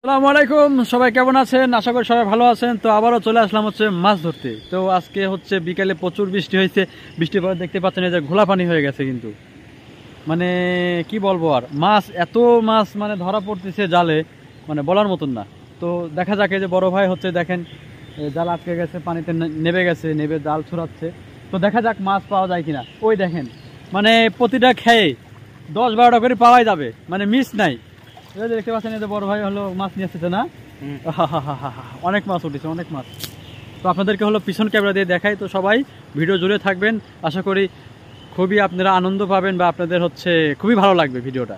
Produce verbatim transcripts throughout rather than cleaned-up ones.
আসসালামু আলাইকুম, সবাই কেমন আছেন? আশা করি সবাই ভালো আছেন। তো আবারও চলে আসলাম হচ্ছে মাছ ধরতে। তো আজকে হচ্ছে বিকেলে প্রচুর বৃষ্টি হয়েছে। বৃষ্টির পরে দেখতে পাচ্ছেন এই যে ঘোলা পানি হয়ে গেছে, কিন্তু মানে কি বলবো আর, মাছ এত মাছ মানে ধরা পড়তেছে জালে, মানে বলার মতন না। তো দেখা যাক, এই যে বড় ভাই হচ্ছে দেখেন জাল আটকে গেছে, পানিতে নেমে গেছে, নেমে জাল ছড়াচ্ছে। তো দেখা যাক মাছ পাওয়া যায় কিনা। ওই দেখেন মানে প্রতিটা খেয়ে দশ বারোটা করে পাওয়াই যাবে, মানে মিস নাই। দেখতে পাচ্ছেন এই যে বড় ভাই হলো মাছ নিয়ে আসছে না, অনেক মাছ উঠেছে, অনেক মাছ। তো আপনাদেরকে হলো পিছন ক্যামেরা দিয়ে দেখাই। তো সবাই ভিডিও জুড়ে থাকবেন, আশা করি খুবই আপনারা আনন্দ পাবেন বা আপনাদের হচ্ছে খুবই ভালো লাগবে ভিডিওটা।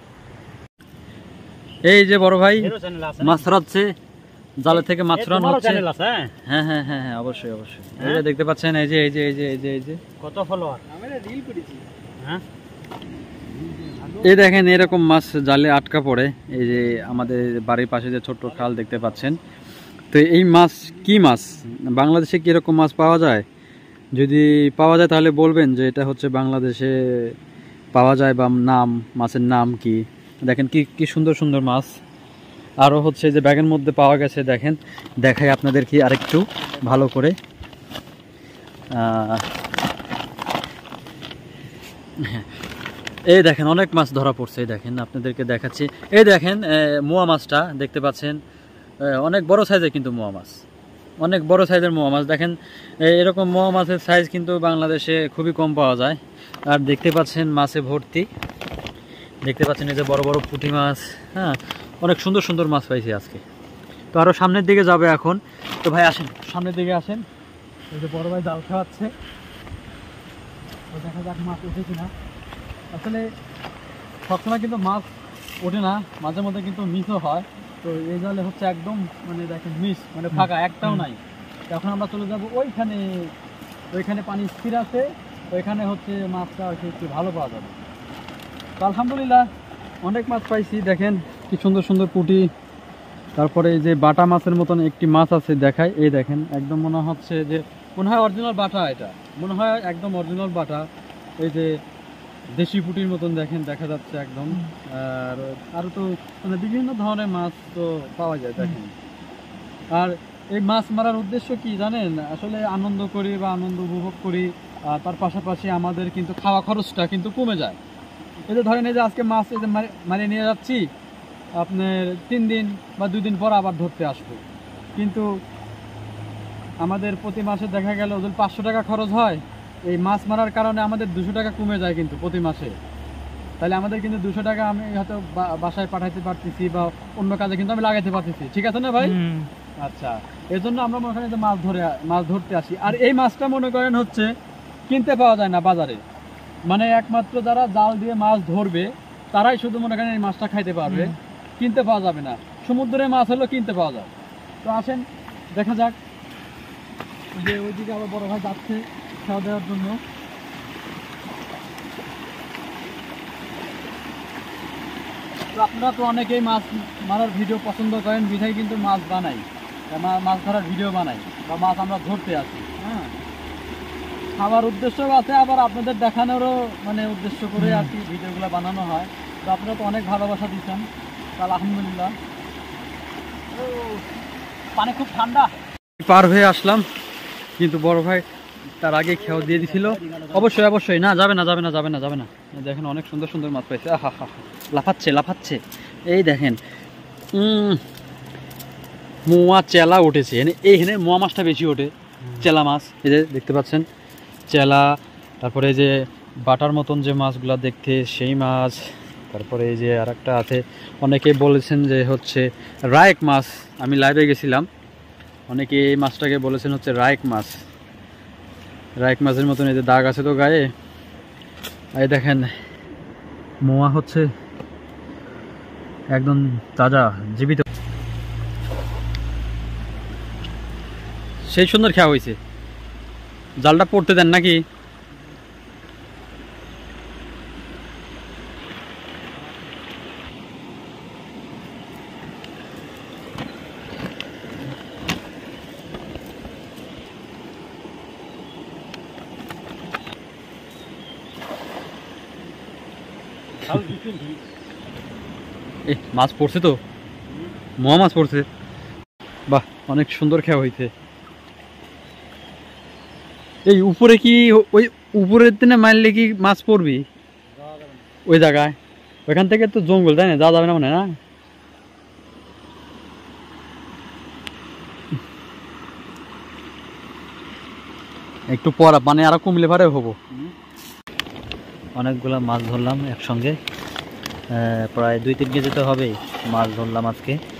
এই যে বড় ভাই মাছ ছড়াচ্ছে, জালে থেকে মাছ ছড়ানো হচ্ছে। হ্যাঁ হ্যাঁ হ্যাঁ হ্যাঁ অবশ্যই অবশ্যই। এই যে দেখতে পাচ্ছেন এই যে এই যে এই যে এই যে এই যে কত ফলোয়ার আমি রিল করেছি। হ্যাঁ এই দেখেন এরকম মাছ জালে আটকা পড়ে। এই যে আমাদের বাড়ির পাশে যে ছোট্ট খাল দেখতে পাচ্ছেন। তো এই মাছ কি মাছ, বাংলাদেশে কি এরকম মাছ পাওয়া যায়? যদি পাওয়া যায় তাহলে বলবেন যে এটা হচ্ছে বাংলাদেশে পাওয়া যায় বা নাম, মাছের নাম কি। দেখেন কি কি সুন্দর সুন্দর মাছ। আরও হচ্ছে যে ব্যাগের মধ্যে পাওয়া গেছে, দেখেন দেখাই আপনাদের কি আরেকটু ভালো করে। এই দেখেন অনেক মাছ ধরা পড়ছে, এই দেখেন আপনাদেরকে দেখাচ্ছি। এই দেখেন মোয়া মাছটা দেখতে পাচ্ছেন, অনেক বড় সাইজের কিন্তু মোয়া মাছ, অনেক বড় সাইজের মোয়া মাছ। দেখেন এরকম মোয়া মাছের সাইজ কিন্তু বাংলাদেশে খুবই কম পাওয়া যায়। আর দেখতে পাচ্ছেন মাছে ভর্তি, দেখতে পাচ্ছেন এই যে বড় বড় পুঁটি মাছ। হ্যাঁ, অনেক সুন্দর সুন্দর মাছ পাইছি আজকে। তো আরও সামনের দিকে যাবে এখন। তো ভাই আসেন, সামনের দিকে আসেন। এই যে বড় ভাই জাল খাওয়াচ্ছে, দেখা যাক মাছ উঠে কিনা। আসলে সবসময় কিন্তু মাছ ওঠে না, মাঝে মধ্যে কিন্তু মিসও হয়। তো এই জালে হচ্ছে একদম মানে দেখেন মিস, মানে ফাঁকা একটাও নাই। এখন আমরা চলে যাব ওইখানে, ওইখানে পানি স্থির আছে, ওইখানে হচ্ছে মাছটা একটু ভালো পাওয়া যাবে। তো আলহামদুলিল্লাহ অনেক মাছ পাইছি। দেখেন কি সুন্দর সুন্দর পুঁটি। তারপরে এই যে বাটা মাছের মতন একটি মাছ আছে, দেখায়। এই দেখেন একদম মনে হচ্ছে যে মনে হয় অরিজিনাল বাটা, এটা মনে হয় একদম অরিজিনাল বাটা। এই যে দেশি পুঁটির মতন দেখেন দেখা যাচ্ছে একদম। আর আরও তো মানে বিভিন্ন ধরনের মাছ তো পাওয়া যায় দেখেন। আর এই মাছ মারার উদ্দেশ্য কি জানেন? আসলে আনন্দ করি বা আনন্দ উপভোগ করি, তার পাশাপাশি আমাদের কিন্তু খাওয়া খরচটা কিন্তু কমে যায়। এই যে ধরেন এই যে আজকে মাছ এই যে মারিয়ে নিয়ে যাচ্ছি, আপনার তিন দিন বা দুই দিন পর আবার ধরতে আসবো, কিন্তু আমাদের প্রতি মাসে দেখা গেল যদি পাঁচশো টাকা খরচ হয়, এই মাছ মারার কারণে আমাদের দুশো টাকা কমে যায় কিন্তু প্রতি মাসে। তাহলে আমাদের কিন্তু দুশো টাকা আমি হয়তো বাসায় পাঠাইতে পারতেছি বা অন্য কাজে কিন্তু আমি লাগাইতে পারতেছি। ঠিক আছে না ভাই? আচ্ছা, এই জন্য আমরা মনে করেন যে মাছ ধরে মাছ ধরতে আসি। আর এই মাছটা মনে করেন হচ্ছে কিনতে পাওয়া যায় না বাজারে, মানে একমাত্র যারা জাল দিয়ে মাছ ধরবে তারাই শুধু মনে করেন এই মাছটা খাইতে পারবে, কিনতে পাওয়া যাবে না। সমুদ্রের মাছ হলেও কিনতে পাওয়া যায়। তো আসেন দেখা যাক, যে ওইদিকে আবার বড় ভাই যাচ্ছে খাওয়া দেওয়ার জন্য। তো আপনারা তো অনেকেই মাছ মারার ভিডিও পছন্দ করেন, বিধায় কিন্তু মাছ বানাই, মাছ ধরার ভিডিও বানাই বা মাছ আমরা ধরতে আসি। হ্যাঁ, খাওয়ার উদ্দেশ্যও আছে, আবার আপনাদের দেখানোরও মানে উদ্দেশ্য করে আর কি ভিডিওগুলো বানানো হয়। তো আপনারা তো অনেক ভালোবাসা দিচ্ছেন, তাহলে আলহামদুলিল্লাহ। পানি খুব ঠান্ডা। পার হয়ে আসলাম, কিন্তু বড় ভাই তার আগে খেয়াল দিয়ে দিছিল। অবশ্যই অবশ্যই, না যাবে না যাবে না যাবে না যাবে না। দেখেন অনেক সুন্দর সুন্দর মাছ পাইছে, আহা হা লাফাচ্ছে লাফাচ্ছে। এই দেখেন মোয়া চেলা উঠেছে, এইখানে মোয়া মাছটা বেশি ওঠে, চেলা মাছ। এই যে দেখতে পাচ্ছেন চেলা, তারপরে এই যে বাটার মতন যে মাছগুলা দেখতে সেই মাছ। তারপরে এই যে আর একটা আছে, অনেকে বলেছেন যে হচ্ছে রায়েক মাছ। আমি লাইভে গেছিলাম, অনেকে এই মাছটাকে বলেছেন হচ্ছে রায়েক মাছ। রায়েক মাছের মতন এই যে দাগ আছে তো গায়ে। এই দেখেন মোয়া হচ্ছে একদম তাজা জীবিত, সেই সুন্দর খাওয়া হয়েছে। জালটা পড়তে দেন নাকি? মাছ পড়ছে তো, মহা মাছ পড়ছে, বাহ অনেক সুন্দর খেয়া হইছে। এই উপরে কি ওই উপরের দিনে মারলে কি মাছ পড়বি ওই জায়গায়? ওইখান থেকে তো জঙ্গল, তাই না, যাওয়া যাবে না মনে হয় না? একটু পর মানে আরো কমলে পারে হবো। অনেকগুলা মাছ ধরলাম একসঙ্গে, প্রায় দুই তিন কেজি তো হবেই মাছ ধরলাম আজকে।